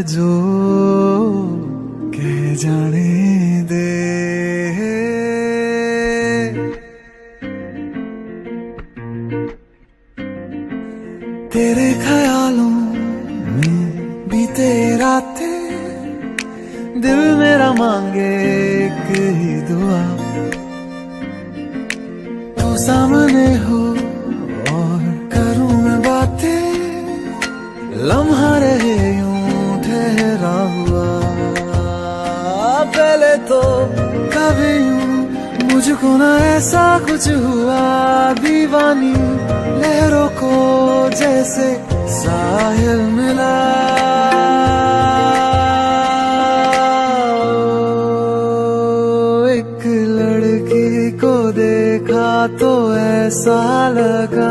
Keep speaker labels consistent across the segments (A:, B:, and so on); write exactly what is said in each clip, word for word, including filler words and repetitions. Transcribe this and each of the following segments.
A: जो कह जाने दे। तेरे ख्यालों में बीते रातें, दिल मेरा मांगे एक ही दुआ, तू सामने हो और करूं मैं बातें, लम्हा रहे यूं ठहरा हुआ। पहले तो कभी यूं मुझको ना ऐसा कुछ हुआ, दीवानी लहरों को जैसे साहिल मिला। एक लड़की को देखा तो ऐसा लगा,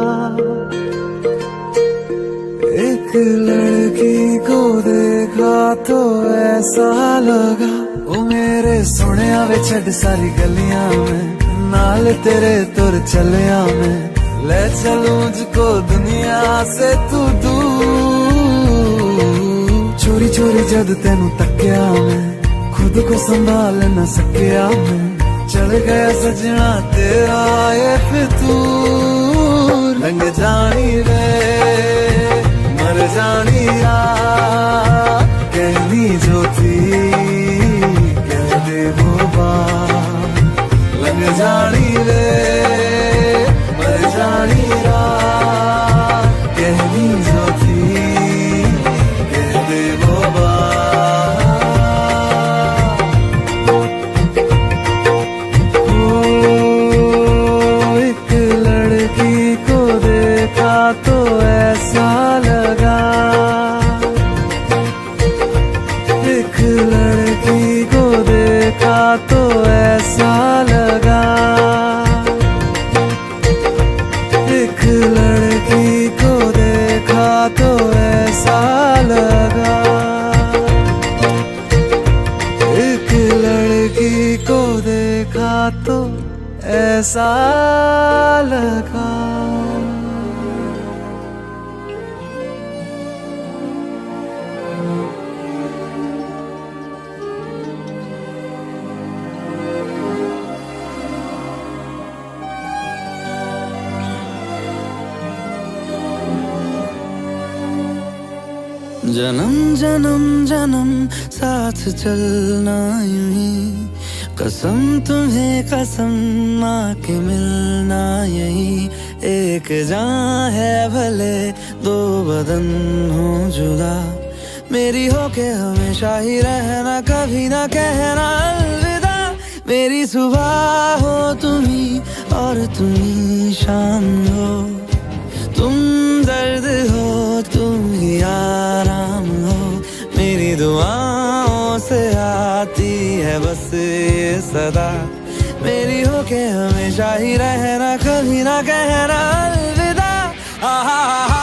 A: एक लड़की को देखा तो ऐसा लगा, ओ मेरे सोनिया वे छड़ सारी गलियां में, नाल तेरे तुर चलिया मैं, ले चलूं मुझको दुनिया से तू दूर। चोरी चोरी जद तेनू तक्या मैं, खुद को संभाल न सकिया मैं, चढ़ गया सजना तेरा ये फितूर। रंग जानी रे मर जानी आ, कहनी जो थी कह दे वो बात। लग जानी रे मर जानी आ, कहनी जो थी कह दे वो बात। ओ एक लड़की को देखा तो ऐसा लगा, एक लड़की को देखा तो ऐसा लगा, एक लड़की को देखा तो ऐसा लगा, एक लड़की को देखा तो ऐसा लगा।
B: जन्म जन्म जन्म साथ चलना यूं ही, कसम तुम्हें कसम माँ के मिलना यही। एक जान है भले दो बदन हो जुदा, मेरी हो के हमेशा ही रहना, कभी ना कहना अलविदा। मेरी सुबह हो तुम्ही और तुम्ही शाम हो, तुम दर्द हो तुम ही आराम हो, मेरी दुआओं से आती है बस ये सदा। मेरी हो के हमेशा ही रहना, कभी ना कहना अलविदा। आहा हा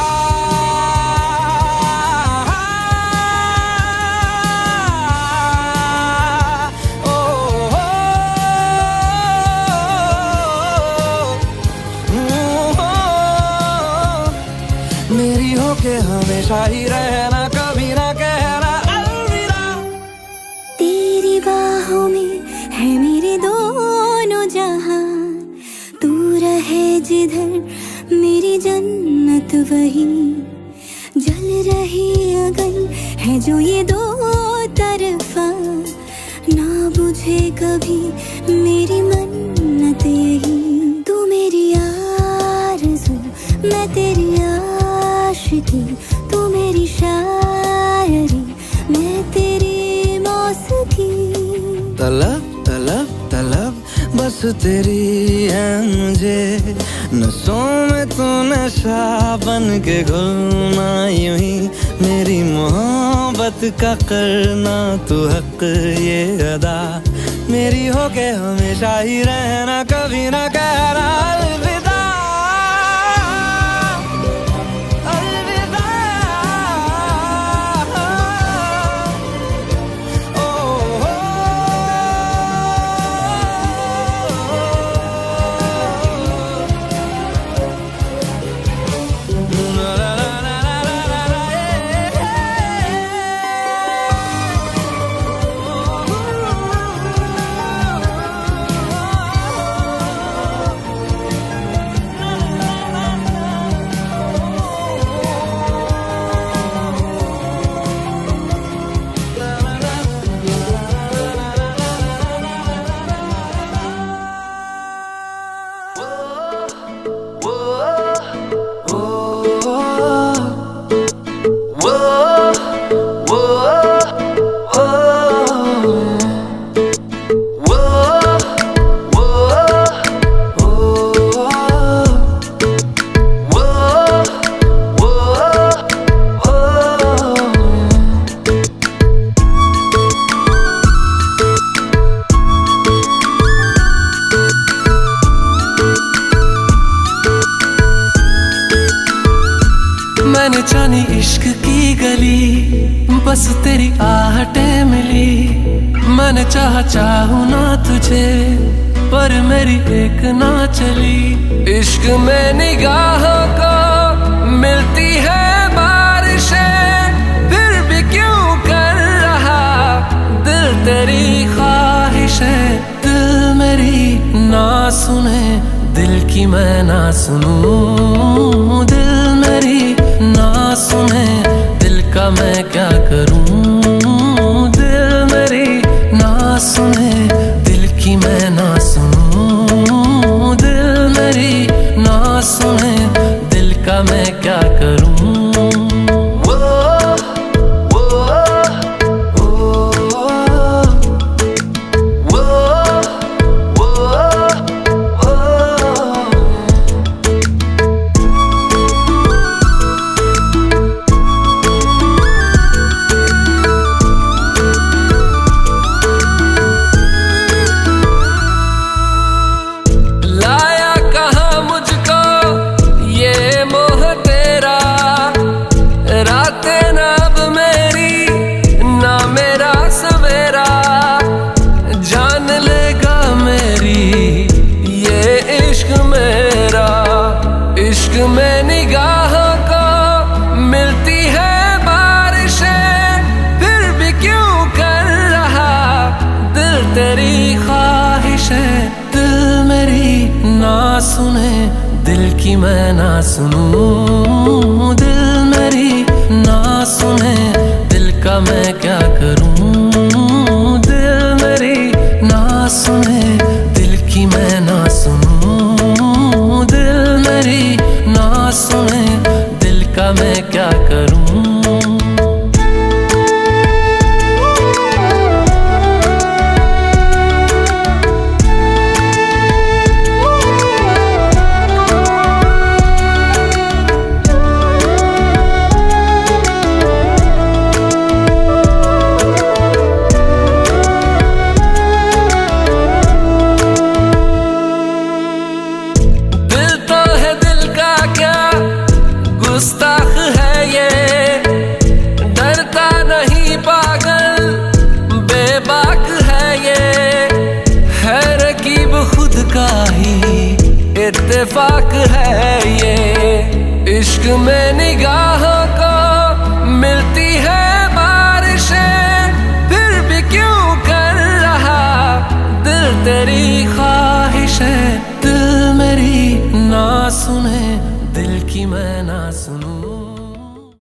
B: मेरी हो के हमेशा ही रहना, कभी ना कहना अलविदा।
C: तेरी बाहों में है मेरे दोनों जहां, तू रहे जिधर मेरी जन्नत वही। जल रही अगन है जो ये दो तरफा, ना बुझे कभी मेरी मन्नत यही। तू मेरी आरज़ू मैं तेरी आशिकी, तू मेरी शायरी मैं तेरी मौसीकी।
B: तलब तलब तलब बस तेरी है मुझे, नसों में तू नशा बन के घुलना यूं ही। मेरी मोहब्बत का करना तू हक ये अदा, मेरी हो के हमेशा ही रहना, कभी ना कहना अलविदा।
D: बस तेरी आहटें मिली। मैंने चाहा चाहूं ना तुझे, पर मेरी एक ना चली। इश्क में निगाहों को मिलती है बारिशें, फिर भी क्यों कर रहा दिल तेरी ख्वाहिशें। दिल मेरी ना सुने, दिल की मैं ना सुनूं। दिल मेरी ना सुने, दिल का मैं क्या करूं। दिल मेरी ना सुने, दिल की मैं ना सुनूं। दिल मेरी ना सुने, दिल का मैं क्या करूं। इश्क में निगाहों को मिलती है बारिशें, फिर भी क्यों कर रहा दिल तेरी ख्वाहिशें। दिल मेरी ना सुने, दिल की मैं ना सुनूं। दिल मेरी ना सुने, दिल का मैं क्या करूं। दिल मेरी ना सुने, दिल की मैं ना सुनूं। दिल मेरी ना सुने, दिल का मैं क्या करूं। गुस्ताख है ये, डरता नहीं पागल बेबाक है ये। है रकीब खुद का ही इत्तेफाक है ये। इश्क में निगाहों को मिलती है बारिशें, फिर भी क्यों कर रहा दिल तेरी ख्वाहिशें। दिल मेरी ना सुने, दिल की मैं ना सुनूं।